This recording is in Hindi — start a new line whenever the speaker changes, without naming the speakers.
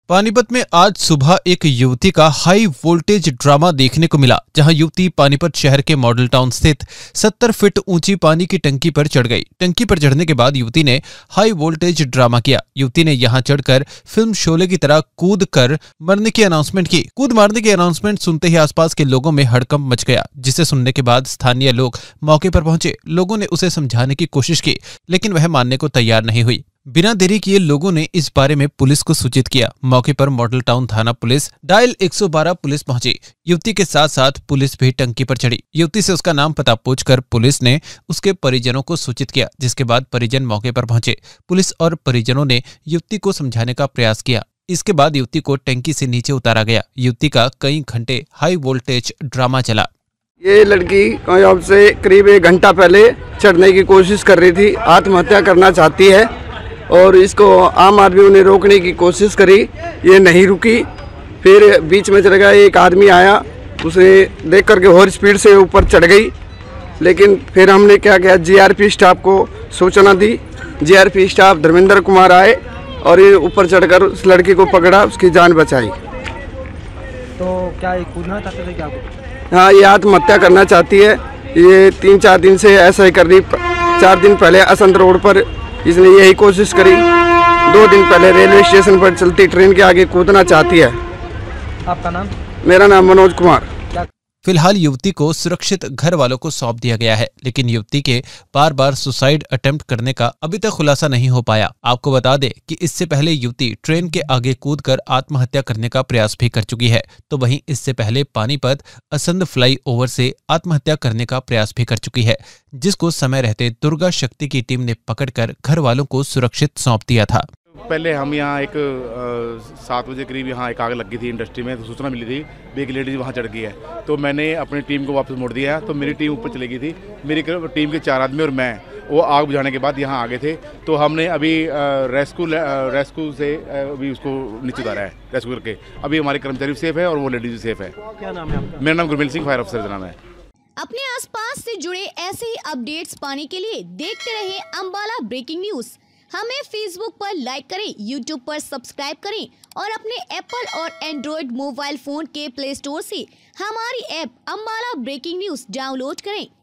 पानीपत में आज सुबह एक युवती का हाई वोल्टेज ड्रामा देखने को मिला, जहां युवती पानीपत शहर के मॉडल टाउन स्थित 70 फीट ऊंची पानी की टंकी पर चढ़ गई। टंकी पर चढ़ने के बाद युवती ने हाई वोल्टेज ड्रामा किया। युवती ने यहां चढ़कर फिल्म शोले की तरह कूद कर मरने की अनाउंसमेंट की। कूद मारने की अनाउंसमेंट सुनते ही आसपास के लोगों में हड़कंप मच गया, जिसे सुनने के बाद स्थानीय लोग मौके पर पहुंचे। लोगों ने उसे समझाने की कोशिश की, लेकिन वह मानने को तैयार नहीं हुई। बिना देरी किए लोगों ने इस बारे में पुलिस को सूचित किया। मौके पर मॉडल टाउन थाना पुलिस, डायल 112 पुलिस पहुंची। युवती के साथ साथ पुलिस भी टंकी पर चढ़ी। युवती से उसका नाम पता पूछकर पुलिस ने उसके परिजनों को सूचित किया, जिसके बाद परिजन मौके पर पहुंचे। पुलिस और परिजनों ने युवती को समझाने का प्रयास किया। इसके बाद युवती को टंकी से नीचे उतारा गया। युवती का कई घंटे हाई वोल्टेज ड्रामा चला।
ये लड़की अब से करीब 1 घंटा पहले चढ़ने की कोशिश कर रही थी, आत्महत्या करना चाहती है और इसको आम आदमियों ने रोकने की कोशिश करी, ये नहीं रुकी। फिर बीच में चढ़ गया, एक आदमी आया, उसे देख करके और स्पीड से ऊपर चढ़ गई। लेकिन फिर हमने क्या किया, जीआरपी स्टाफ को सूचना दी। जीआरपी स्टाफ धर्मेंद्र कुमार आए और ये ऊपर चढ़कर उस लड़की को पकड़ा, उसकी जान बचाई।
तो क्या ये कूदना चाहते थे क्या?
हाँ, ये आत्महत्या करना चाहती है। ये 3-4 दिन से ऐसा ही कर रही। 4 दिन पहले असंत रोड पर इसने यही कोशिश करी। 2 दिन पहले रेलवे स्टेशन पर चलती ट्रेन के आगे कूदना चाहती है।
आपका नाम?
मेरा नाम मनोज कुमार।
फिलहाल युवती को सुरक्षित घर वालों को सौंप दिया गया है, लेकिन युवती के बार बार सुसाइड अटेम्प्ट करने का अभी तक खुलासा नहीं हो पाया। आपको बता दें कि इससे पहले युवती ट्रेन के आगे कूदकर आत्महत्या करने का प्रयास भी कर चुकी है। तो वहीं इससे पहले पानीपत असंध फ्लाई ओवर से आत्महत्या करने का प्रयास भी कर चुकी है, जिसको समय रहते दुर्गा शक्ति की टीम ने पकड़कर घर वालों को सुरक्षित सौंप दिया था।
पहले हम यहाँ 7 बजे करीब यहाँ एक आग लगी थी इंडस्ट्री में, तो सूचना मिली थी भी एक लेडीज वहाँ चढ़ गई है। तो मैंने अपनी टीम को वापस मोड़ दिया है। तो मेरी टीम ऊपर चली गई थी। मेरी टीम के 4 आदमी और मैं वो आग बुझाने के बाद यहाँ आ गए थे। तो हमने अभी रेस्क्यू से अभी उसको नीचे उतारा है, रेस्क्यू करके। अभी हमारे कर्मचारी सेफ है और वो लेडीज भी सेफ है।
क्या नाम है आपका?
मेरा नाम गुरमीत सिंह, फायर ऑफिसर नाम है।
अपने आसपास से जुड़े ऐसे ही अपडेट्स पाने के लिए देखते रहे अम्बाला ब्रेकिंग न्यूज। हमें फेसबुक पर लाइक करें, यूट्यूब पर सब्सक्राइब करें और अपने एप्पल और एंड्रॉयड मोबाइल फोन के प्ले स्टोर से हमारी app Ambala breaking news download करें।